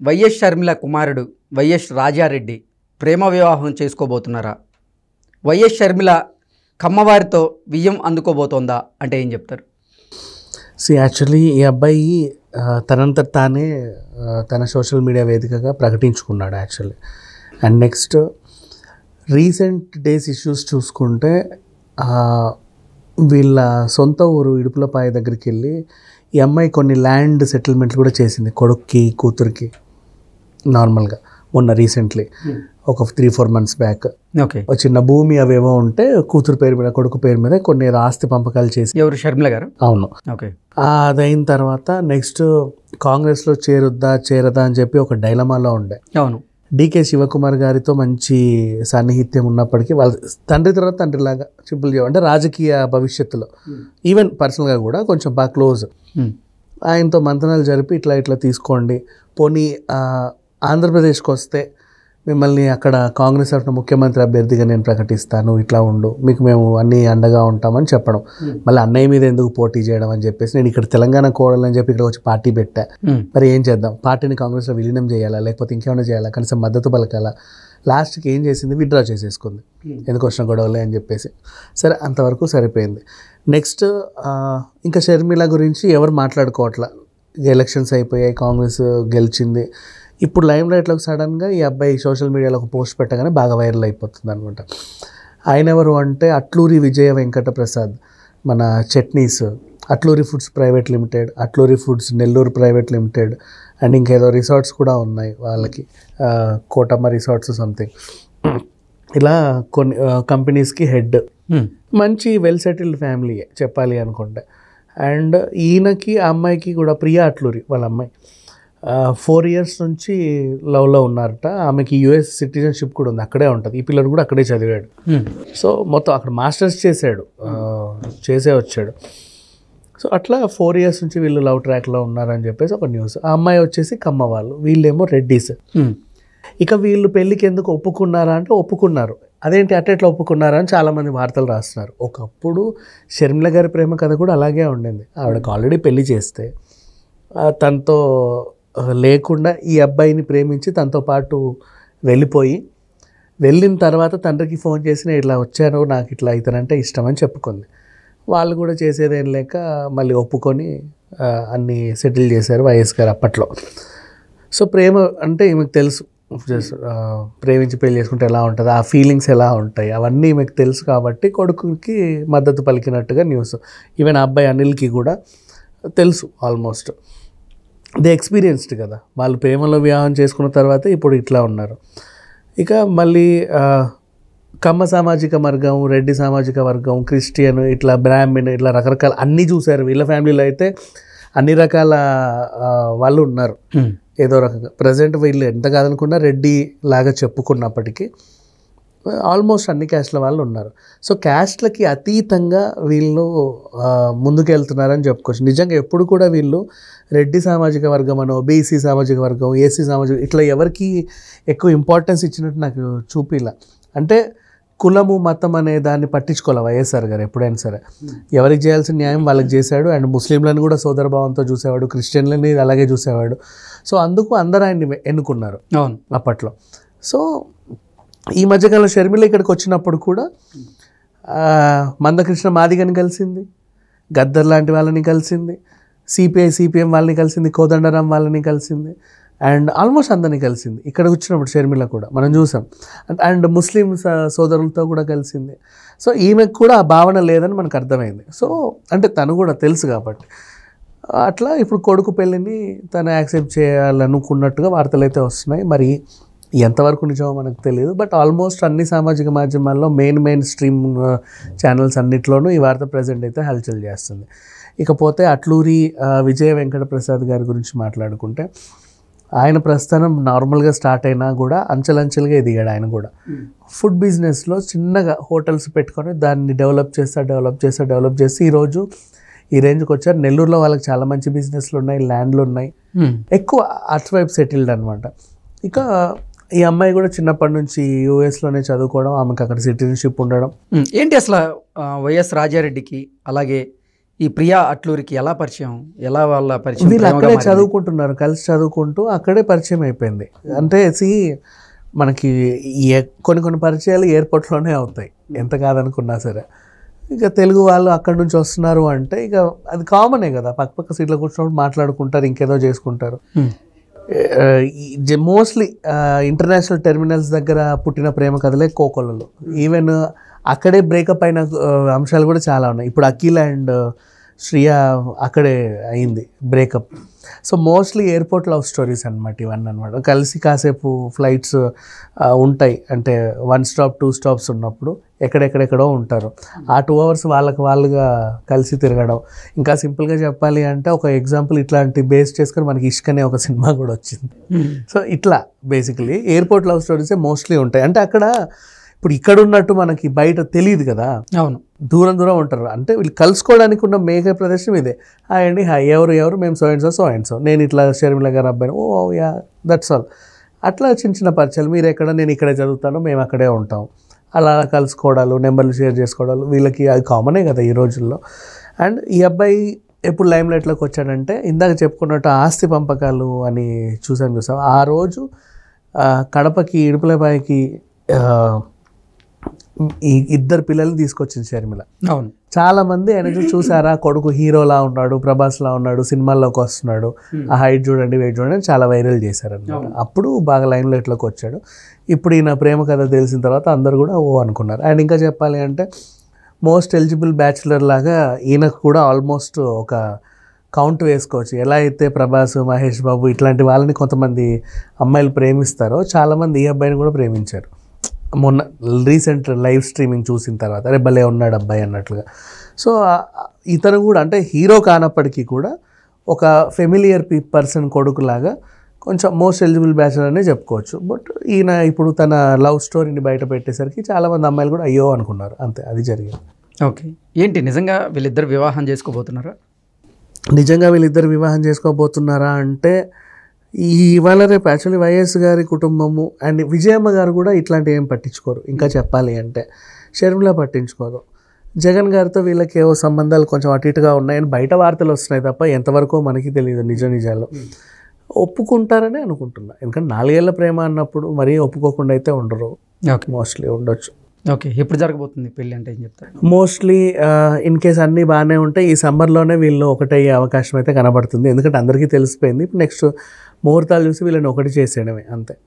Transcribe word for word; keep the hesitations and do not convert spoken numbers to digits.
YS Sharmila కుమారుడు YS Rajareddy ప్రేమ వివాహం చేసుకోబోతున్నారా? YS Sharmila కమ్మవారితో వియ్యం అందుకోబోతోందా అంటే ఏం చెప్తారు? సి యాక్చువల్లీ ఈ అబ్బాయి తనంత తానే తన సోషల్ మీడియా వేదికగా ప్రకటించుకున్నాడు actually. And next recent days issues చూసుకుంటే వీళ్ళ సొంత ఊరు ఇడుపులపాయ దగ్గరికి వెళ్ళి ఈ అమ్మాయి కొన్ని ల్యాండ్ సెటిల్మెంట్లు కూడా చేసింది కొడుక్కి కూతురికి. నార్మల్గా మొన్న రీసెంట్లీ ఒక three four months back okay ఒక చిన్న భూమి అవేవో ఉంటే కూతురు పేరు మీద కొడుకు పేరు మీద కొన్ని ఆస్తి పంపకాలు చేసి. ఎవరు? షర్మిల గారు? అవును. ఓకే. అదైన తర్వాత నెక్స్ట్ కాంగ్రెస్లో చేరుద్దా చేరదా అని చెప్పి ఒక డైలమాలో ఉండే. అవును. డికే శివకుమార్ గారితో మంచి సాన్నిహిత్యం ఉన్నప్పటికీ వాళ్ళ తండ్రి తర్వాత తండ్రిలాగా సింపుల్ అంటే రాజకీయ భవిష్యత్తులో ఈవెన్ పర్సనల్గా కూడా కొంచెం బాగా క్లోజ్. ఆయనతో మంతనాలు జరిపి ఇట్లా ఇట్లా తీసుకోండి, పోనీ ఆంధ్రప్రదేశ్కి వస్తే మిమ్మల్ని అక్కడ కాంగ్రెస్ తరఫున ముఖ్యమంత్రి అభ్యర్థిగా నేను ప్రకటిస్తాను, ఇట్లా ఉండు, మీకు మేము అన్నీ అండగా ఉంటామని చెప్పడం. మళ్ళీ అన్నయ్య మీద ఎందుకు పోటీ చేయడం అని చెప్పేసి నేను ఇక్కడ తెలంగాణ కోడాలని చెప్పి ఇక్కడ వచ్చి పార్టీ పెట్టా. మరి ఏం చేద్దాం, పార్టీని కాంగ్రెస్లో విలీనం చేయాలా లేకపోతే ఇంకేమైనా చేయాలా, కనీసం మద్దతు పలకాలా. లాస్ట్కి ఏం చేసింది, విత్డ్రా చేసేసుకుంది ఎందుకు వచ్చిన గొడవలే అని చెప్పేసి. సరే అంతవరకు సరిపోయింది. నెక్స్ట్ ఇంకా షర్మిల గురించి ఎవరు మాట్లాడుకోవట్లా. ఎలక్షన్స్ అయిపోయాయి, కాంగ్రెస్ గెలిచింది. ఇప్పుడు లైమ్ లైట్లోకి సడన్గా ఈ అబ్బాయి సోషల్ మీడియాలో ఒక పోస్ట్ పెట్టగానే బాగా వైరల్ అయిపోతుంది అనమాట. ఆయన ఎవరు అంటే అట్లూరి విజయ వెంకట ప్రసాద్, మన chutneys, Atluri foods private limited, Atluri foods Nellore private limited, and ఇంకేదో రిసార్ట్స్ కూడా ఉన్నాయి వాళ్ళకి, కోటమ్మ రిసార్ట్స్ సంథింగ్. ఇలా కొన్ని కంపెనీస్కి హెడ్. మంచి వెల్ సెటిల్డ్ ఫ్యామిలీ చెప్పాలి అనుకుంటే. అండ్ ఈయనకి ఆ అమ్మాయికి కూడా, ప్రియా అట్లూరి వాళ్ళ అమ్మాయి, ఫోర్ ఇయర్స్ నుంచి లవ్లో ఉన్నారట. ఆమెకి యూఎస్ సిటిజన్షిప్ కూడా ఉంది, అక్కడే ఉంటుంది. ఈ పిల్లడు కూడా అక్కడే చదివాడు. సో మొత్తం అక్కడ మాస్టర్స్ చేశాడు, చేసే వచ్చాడు. సో అట్లా ఫోర్ ఇయర్స్ నుంచి వీళ్ళు లవ్ ట్రాక్లో ఉన్నారని చెప్పేసి ఒక న్యూస్. ఆ అమ్మాయి వచ్చేసి కమ్మ వాళ్ళు, వీళ్ళేమో రెడ్డీస్. ఇక వీళ్ళు పెళ్ళికి ఎందుకు ఒప్పుకున్నారా అంటే ఒప్పుకున్నారు. అదేంటి అట్టెట్లా ఒప్పుకున్నారా అని చాలామంది వార్తలు రాస్తున్నారు. ఒకప్పుడు షర్మిల గారి ప్రేమ కథ కూడా అలాగే ఉండింది. ఆవిడకి ఆల్రెడీ పెళ్లి చేస్తే తనతో లేకుండా ఈ అబ్బాయిని ప్రేమించి తనతో పాటు వెళ్ళిపోయి, వెళ్ళిన తర్వాత తండ్రికి ఫోన్ చేసి నేను ఇట్లా వచ్చాను, నాకు ఇట్లా అవుతానంటే ఇష్టం అని చెప్పుకుంది. వాళ్ళు కూడా చేసేదేం లేక మళ్ళీ ఒప్పుకొని అన్నీ సెటిల్ చేశారు వైఎస్ గారు అప్పట్లో. సో ప్రేమ అంటే ఈమెకు తెలుసు, జస్ట్ ప్రేమించి పెళ్లి చేసుకుంటే ఎలా ఉంటుంది, ఆ ఫీలింగ్స్ ఎలా ఉంటాయి అవన్నీ ఈమెకు తెలుసు. కాబట్టి కొడుకుకి మద్దతు పలికినట్టుగా న్యూస్. ఈవెన్ ఆ అబ్బాయి అనిల్కి కూడా తెలుసు ఆల్మోస్ట్. దే ఎక్స్పీరియన్స్డ్ కదా, వాళ్ళు ప్రేమలో వివాహం చేసుకున్న తర్వాత ఇప్పుడు ఇట్లా ఉన్నారు. ఇక మళ్ళీ కమ్మ సామాజిక వర్గం, రెడ్డి సామాజిక వర్గం, క్రిస్టియన్, ఇట్లా బ్రాహ్మణ్, ఇట్లా రకరకాల అన్నీ చూశారు. వీళ్ళ ఫ్యామిలీలో అయితే అన్ని రకాల వాళ్ళు ఉన్నారు ఏదో రకంగా. ప్రజెంట్ వీళ్ళు ఎంత కాదనుకున్నా రెడ్డి లాగా చెప్పుకున్నప్పటికీ ఆల్మోస్ట్ అన్ని క్యాస్ట్ల వాళ్ళు ఉన్నారు. సో క్యాస్ట్లకి అతీతంగా వీళ్ళు ముందుకెళ్తున్నారని చెప్పుకోవచ్చు. నిజంగా ఎప్పుడు కూడా వీళ్ళు రెడ్డి సామాజిక వర్గం అనో, బీసీ సామాజిక వర్గం, ఏసీ సామాజిక, ఇట్లా ఎవరికి ఎక్కువ ఇంపార్టెన్స్ ఇచ్చినట్టు నాకు చూపిలా. అంటే కులము మతం అనే దాన్ని పట్టించుకోవాలి వైఎస్ఆర్ గారు ఎప్పుడైనా సరే. ఎవరికి చేయాల్సిన న్యాయం వాళ్ళకి చేశాడు. అండ్ ముస్లింలను కూడా సోదరభావంతో చూసేవాడు, క్రిస్టియన్లని అలాగే చూసేవాడు. సో అందుకు అందరూ ఆయన్ని ఎన్నుకున్నారు అప్పట్లో. సో ఈ మధ్యకాలంలో షర్మిల ఇక్కడికి వచ్చినప్పుడు కూడా మందకృష్ణ మాదిగని కలిసింది, గద్దర్ లాంటి వాళ్ళని కలిసింది, సిపిఐ సిపిఎం వాళ్ళని కలిసింది, కోదండరాం వాళ్ళని కలిసింది, అండ్ ఆల్మోస్ట్ అందరినీ కలిసింది. ఇక్కడ వచ్చినప్పుడు షర్మిల కూడా మనం చూసాం. అండ్ ముస్లిం సోదరులతో కూడా కలిసింది. సో ఈమెకు కూడా ఆ భావన లేదని మనకు అర్థమైంది. సో అంటే తను కూడా తెలుసు కాబట్టి అట్లా ఇప్పుడు కొడుకు పెళ్ళిని తను యాక్సెప్ట్ చేయాలనుకున్నట్టుగా వార్తలు అయితే వస్తున్నాయి. మరి ఎంతవరకు నిజమో మనకు తెలియదు. బట్ ఆల్మోస్ట్ అన్ని సామాజిక మాధ్యమాల్లో మెయిన్ మెయిన్ స్ట్రీమ్ ఛానల్స్ అన్నిట్లోనూ ఈ వార్త ప్రజెంట్ అయితే హల్చల్ చేస్తుంది. ఇకపోతే అట్లూరి విజయ వెంకట ప్రసాద్ గారి గురించి మాట్లాడుకుంటే, ఆయన ప్రస్థానం నార్మల్గా స్టార్ట్ అయినా కూడా అంచెలంచెలుగా ఎదిగాడు. ఆయన కూడా ఫుడ్ బిజినెస్లో చిన్నగా హోటల్స్ పెట్టుకొని దాన్ని డెవలప్ చేస్తా డెవలప్ చేస్తా డెవలప్ చేసి ఈరోజు ఈ రేంజ్కి వచ్చారు. నెల్లూరులో వాళ్ళకి చాలా మంచి బిజినెస్లు ఉన్నాయి, ల్యాండ్లు ఉన్నాయి, ఎక్కువ అటువైపు సెటిల్డ్ అనమాట. ఇక ఈ అమ్మాయి కూడా చిన్నప్పటి నుంచి యూఎస్లోనే చదువుకోవడం, ఆమెకు అక్కడ సిటిజన్షిప్ ఉండడం. ఏంటి అసలు వైఎస్ రాజారెడ్డికి అలాగే ఈ ప్రియా అట్లూరికి ఎలా పరిచయం, ఎలా వాళ్ళ పరిచయం? వీళ్ళు అక్కడే చదువుకుంటున్నారు, కలిసి చదువుకుంటూ అక్కడే పరిచయం అయిపోయింది. అంటే సి మనకి ఏ- కొన్ని కొన్ని పరిచయాలు ఎయిర్పోర్ట్లోనే అవుతాయి, ఎంత కాదనుకున్నా సరే. ఇక తెలుగు వాళ్ళు అక్కడి నుంచి వస్తున్నారు అంటే ఇక అది కామనే కదా, పక్క పక్క సీట్లో కూర్చున్నప్పుడు మాట్లాడుకుంటారు, ఇంకేదో చేసుకుంటారు. మోస్ట్లీ ఇంటర్నేషనల్ టెర్మినల్స్ దగ్గర పుట్టిన ప్రేమ కథలే కోకొల్లలు. ఈవెన్ అక్కడే బ్రేకప్ అయిన ఆ, అంశాలు కూడా చాలా ఉన్నాయి. ఇప్పుడు అఖిల్ అండ్ శ్రియ అక్కడే అయింది breakup. So mostly airport love stories అనమాట ఇవన్నీ అనమాట. కలిసి కాసేపు ఫ్లైట్స్ ఉంటాయి, అంటే వన్ స్టాప్ టూ స్టాప్స్ ఉన్నప్పుడు ఎక్కడెక్కడెక్కడో ఉంటారు. ఆ టూ అవర్స్ వాళ్ళకి వాళ్ళుగా కలిసి తిరగడం. ఇంకా సింపుల్గా చెప్పాలి అంటే ఒక ఎగ్జాంపుల్ ఇట్లాంటి బేస్ చేసుకొని మనకి ఇష్క్ అనే ఒక సినిమా కూడా వచ్చింది. సో ఇట్లా బేసికలీ ఎయిర్పోర్ట్ లవ్ స్టోరీసే మోస్ట్లీ ఉంటాయి. అంటే అక్కడ ఇప్పుడు ఇక్కడ ఉన్నట్టు మనకి బయట తెలియదు కదా, అవును, దూరం దూరం ఉంటారు. అంటే వీళ్ళు కలుసుకోవడానికి ఉన్న మేఘ ప్రదర్శనం ఇదే. హాయ్ అండి, హాయ్, ఎవరు ఎవరు, మేము so and so so and so, నేను ఇట్లా షర్మిల గారు అబ్బాయిని, ఓ యా దట్స్ ఆల్. అట్లా చిన్న చిన్న పరిచయాలు, మీరు ఎక్కడ, నేను ఇక్కడే చదువుతాను, మేము అక్కడే ఉంటాం, అలా కలుసుకోవడాలు, నెంబర్లు షేర్ చేసుకోవడాలు, వీళ్ళకి అది కామనే కదా ఈ రోజుల్లో. అండ్ ఈ అబ్బాయి ఎప్పుడు లైమ్ లైట్లోకి వచ్చాడంటే ఇందాక చెప్పుకున్నట్టు ఆస్తి పంపకాలు అని చూసాను చూసాం ఆ రోజు ఆ, కడపకి ఇడుపులపాయకి ఆ, ఈ ఇద్దరు పిల్లల్ని తీసుకొచ్చింది షర్మిల. అవును, చాలా మంది ఆయన చూసారా, కొడుకు హీరోలా ఉన్నాడు, ప్రభాస్లా ఉన్నాడు, సినిమాల్లోకి వస్తున్నాడు, ఆ హైట్ చూడండి, వెయిట్ చూడండి అని చాలా వైరల్ చేశారనమాట. అప్పుడు బాగా లైమ్ లైట్లోకి వచ్చాడు. ఇప్పుడు ఈయన ప్రేమ కథ తెలిసిన తర్వాత అందరు కూడా ఓ అనుకున్నారు. అండ్ ఇంకా చెప్పాలి అంటే మోస్ట్ ఎలిజిబుల్ బ్యాచులర్ లాగా ఈయనకు కూడా ఆల్మోస్ట్ ఒక కౌంట్ వేసుకోవచ్చు. ఎలా అయితే ప్రభాస్, మహేష్ బాబు ఇట్లాంటి వాళ్ళని కొంతమంది అమ్మాయిలు ప్రేమిస్తారో చాలామంది ఈ అబ్బాయిని కూడా ప్రేమించారు. మొన్న రీసెంట్ లైవ్ స్ట్రీమింగ్ చూసిన తర్వాత అరే భలే ఉన్నాడు అబ్బాయి అన్నట్లుగా. సో ఇతను కూడా అంటే హీరో కానప్పటికీ కూడా ఒక ఫెమిలియర్ పీ పర్సన్ కొడుకులాగా కొంచెం మోస్ట్ ఎలిజిబుల్ బ్యాచులర్ అనే చెప్పుకోవచ్చు. బట్ ఈయన ఇప్పుడు తన లవ్ స్టోరీని బయట పెట్టేసరికి చాలామంది అమ్మాయిలు కూడా అయ్యో అనుకున్నారు, అంతే అది జరిగింది. ఓకే. ఏంటి నిజంగా వీళ్ళిద్దరు వివాహం చేసుకోబోతున్నారా? నిజంగా వీళ్ళిద్దరు వివాహం చేసుకోబోతున్నారా అంటే ఈ ఇవాళ రేపు యాక్చువల్లీ వైఎస్ గారి కుటుంబము అండ్ విజయమ్మ గారు కూడా ఇట్లాంటివి ఏం పట్టించుకోరు. ఇంకా చెప్పాలి అంటే షర్మిల పట్టించుకోరు. జగన్ గారితో వీళ్ళకి ఏవో సంబంధాలు కొంచెం అటు ఇటుగా ఉన్నాయని బయట వార్తలు వస్తున్నాయి తప్ప ఎంతవరకు మనకి తెలియదు నిజ నిజాలు. ఒప్పుకుంటారని అనుకుంటున్నా, ఎందుకంటే నాలుగేళ్ల ప్రేమ అన్నప్పుడు మరీ ఒప్పుకోకుండా అయితే ఉండరు. ఓకే, మోస్ట్లీ ఉండొచ్చు. ఓకే. ఎప్పుడు జరగబోతుంది పెళ్ళి అంటే ఏం చెప్తారు? మోస్ట్లీ ఇన్ కేస్ అన్నీ బాగానే ఉంటే ఈ సమ్మర్లోనే వీళ్ళు ఒకటయ్యే అవకాశం అయితే కనబడుతుంది. ఎందుకంటే అందరికీ తెలిసిపోయింది. నెక్స్ట్ ముహూర్తాలు చూసి వీళ్ళని ఒకటి చేసేయడమే అంతే.